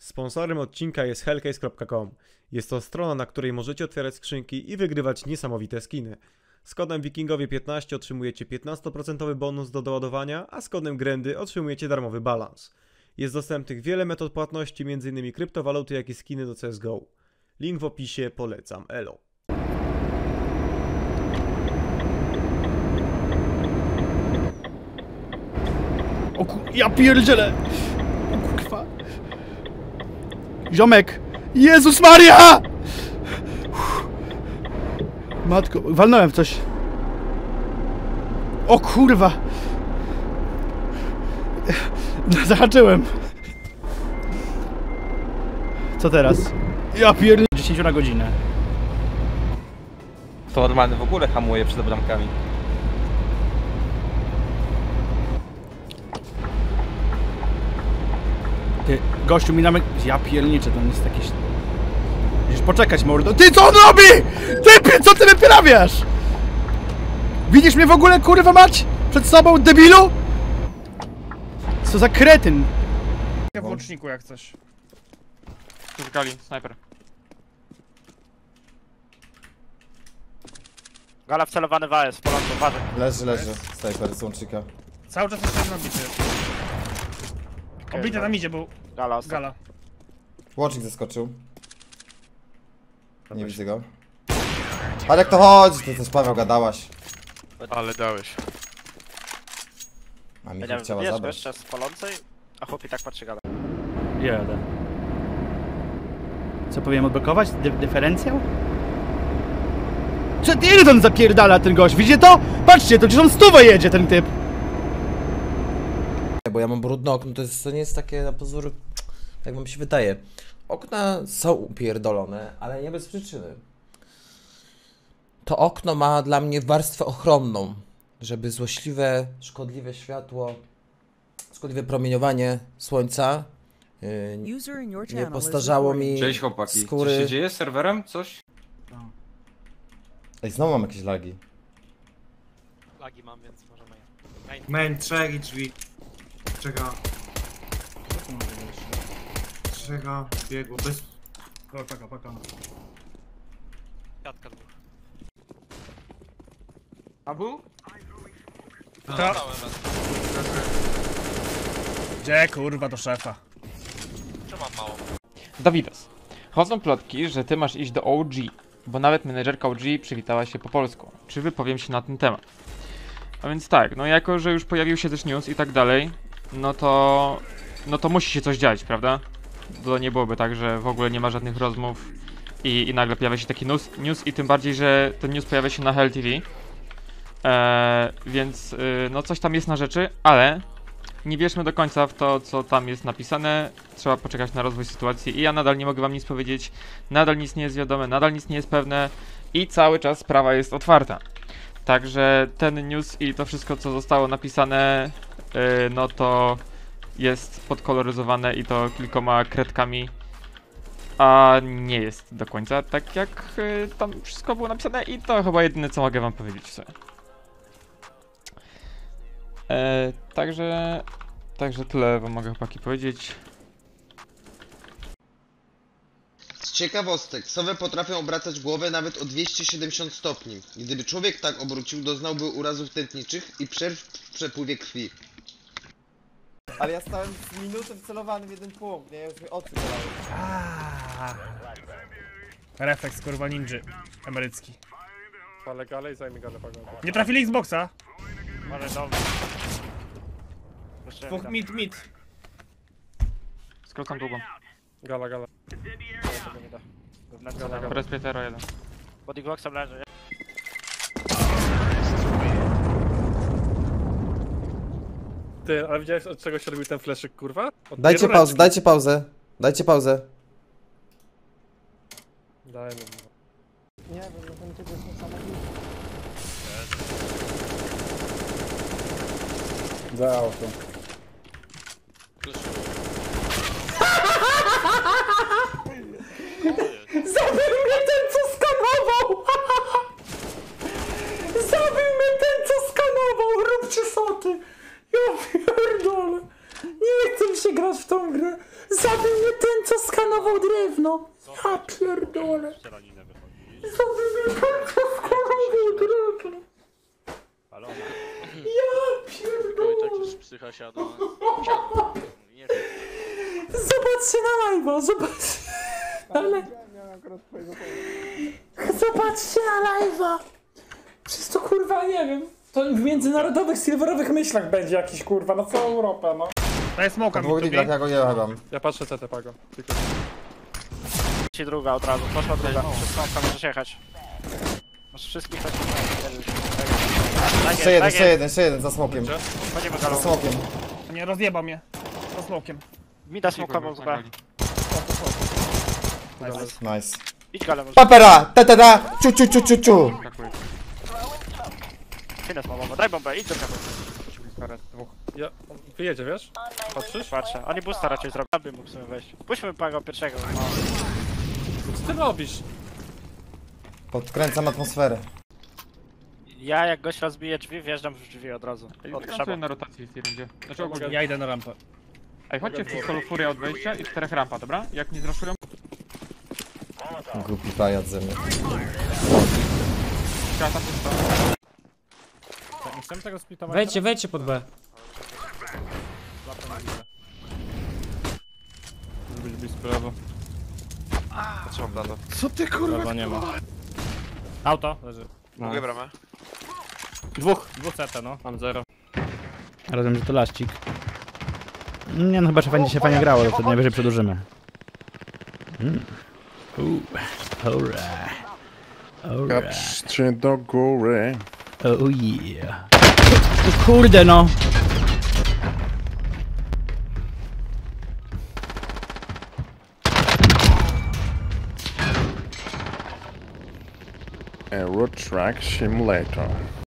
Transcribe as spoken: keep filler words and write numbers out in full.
Sponsorem odcinka jest hellcase kropka com. Jest to strona, na której możecie otwierać skrzynki i wygrywać niesamowite skiny. Z kodem wikingowie piętnaście otrzymujecie piętnaście procent bonus do doładowania, a z kodem Grendy otrzymujecie darmowy balans. Jest dostępnych wiele metod płatności, m in kryptowaluty, jak i skiny do C S G O. Link w opisie, polecam, elo. O kur... ja pierdzielę! O kurwa! Ziomek! Jezus Maria! Matko, walnąłem w coś. O kurwa! Zahaczyłem. Co teraz? Ja pierdolę dziesięć na godzinę. To normalny w ogóle hamuje przed bramkami. Ty, gościu mi namek... Ja pierniczę, to jest jakieś... Musisz poczekać, mordo. Ty, co on robi?! Ty, co ty wyprawiasz?! Widzisz mnie w ogóle, kurwa mać? Przed sobą, debilu?! Co za kretyn! W łączniku jak coś. Gali, snajper. Gala wcelowany w A S, Polanko, uważaj. Leży, leży. Snajper z łącznika. Cały czas jeszcze jeden obity. Okay, obity tam idzie, bo... Gala, Gala. Łącznik zeskoczył. Nie widzę go. Ale jak to chodzi? Ty coś Paweł gadałaś. Ale dałeś. A mi Ja chciała wiesz, zabrać. jeszcze z palącej, a chłopi tak patrzy Gala. Jadę. Co powinien odblokować? Dy dyferencjał? Czy ile ten zapierdala ten gość? Widzicie to? Patrzcie, to gdzieś on stówę jedzie ten typ. Bo ja mam brudne okno, to, jest, to nie jest takie na pozór, jak wam się wydaje. Okna są upierdolone, ale nie bez przyczyny. To okno ma dla mnie warstwę ochronną, żeby złośliwe, szkodliwe światło, szkodliwe promieniowanie słońca yy, nie postarzało mi Cześć chłopaki, skóry. co się dzieje z serwerem? Coś? Ej, znowu mam jakieś lagi. Lagi mam, więc możemy... Main. Main, trzech i drzwi. Czeka. Czeka, biegło, bez... Paka, paka. Piatka dwóch. Abu? To... Gdzie kurwa do szefa? Czy mam mało? Dawidos. Chodzą plotki, że ty masz iść do O G, bo nawet menedżerka O G przywitała się po polsku. Czy wypowiem się na ten temat? A więc tak, no jako, że już pojawił się też news i tak dalej, no to... no to musi się coś dziać, prawda? To nie byłoby tak, że w ogóle nie ma żadnych rozmów i, i nagle pojawia się taki news, news i tym bardziej, że ten news pojawia się na Hell T V. Eee, więc yy, no coś tam jest na rzeczy, ale nie wierzmy do końca w to, co tam jest napisane. Trzeba poczekać na rozwój sytuacji i ja nadal nie mogę wam nic powiedzieć, nadal nic nie jest wiadome, nadal nic nie jest pewne i cały czas sprawa jest otwarta. Także ten news i to wszystko, co zostało napisane, yy, no to jest podkoloryzowane i to kilkoma kredkami, a nie jest do końca tak, jak yy, tam wszystko było napisane i to chyba jedyne, co mogę wam powiedzieć w sumie. E, także, także tyle wam mogę chłopaki powiedzieć. Z ciekawostek, sowy potrafią obracać głowę nawet o dwieście siedemdziesiąt stopni. Gdyby człowiek tak obrócił, doznałby urazów tętniczych i przerw w przepływie krwi. Ale ja stałem z minuty wcelowany w jeden punkt, nie? Już mi oczy bolały. Refleks kurwa ninja emerycki. Ale galę i zajmie galę, pago. Nie trafili Xboxa. Ale dobrze. Dwóch mid, mid. Skrócam długą. Gala, gala. Respirator jeden. Pod Xboxem leży. Ty, ale widziałeś od czego się robił ten fleszyk, kurwa? Od Dajcie pieroreczki. pauzę, dajcie pauzę. Dajcie pauzę. Daj mi. Nie wiem, no ten typ jest niesamowity. Dało to. Zabił mnie ten, co skanował! Zabił mnie ten, co skanował! Róbcie soty! Ja pierdolę! Nie chcę mi się grać w tą grę! Zabił mnie ten, co skalował drewno. Ja pierdolę. Sobie mi skalował drewno. Ja pierdolę. Psycha siadła. Zobaczcie na live'a, zobaczcie. Ale... Zobaczcie na live'a. Przez to kurwa nie wiem. To w międzynarodowych, silverowych myślach będzie jakiś kurwa na całą Europę, no. Daj smoka mi tu ja go jebam. Ja patrzę C T Pago. Tylko... Ci druga od razu, poszła druga. Przez smoka możesz jechać. Masz wszystkich takich. Jeszcze jeden, jeszcze jeden, jeszcze jeden za smokiem. Chodzimy Za galą. smokiem. Nie, rozjebał mnie. To smokiem. Mi da smoka w B. Nice. Idź galę może. Papera! Ta ta ta! Ciu ciu ciu ciu ciu! Fines ma bombę, daj bombę, idź do kawy. Ja... Wyjedzie, wiesz? Patrzysz? Patrzę, oni boosta raczej zrobią. Aby mógł sobie wejść. Puśćmy Pago pierwszego. No. Co ty robisz? Podkręcam atmosferę. Ja jak gość rozbije drzwi, wjeżdżam w drzwi od razu. Od Grałem na rotacji w tej rundzie. Znaczy ogólnie. Ja idę na rampę. Ej, chodźcie w solo furia od wejścia i czterech rampa, dobra? Jak nie zraszują... Głupi pajac ze mnie. Krata pusta. Tak, nie chcemy tego splitować. Wejdźcie, wejdźcie pod B. Być blisko prawo. Trzymam blado. Co ty kurwa? Prawo nie ma. Auto, leży. Mogę bramę? Dwóch, dwóch C T, no. Mam zero. Rozumiem, że to laścik. Nie no, chyba że będzie się fajnie grało, to wtedy najwyżej przedłużymy. Mm. Alright. Patrzcie do góry. Oh yeah. O kurde no. Euro Truck Simulator.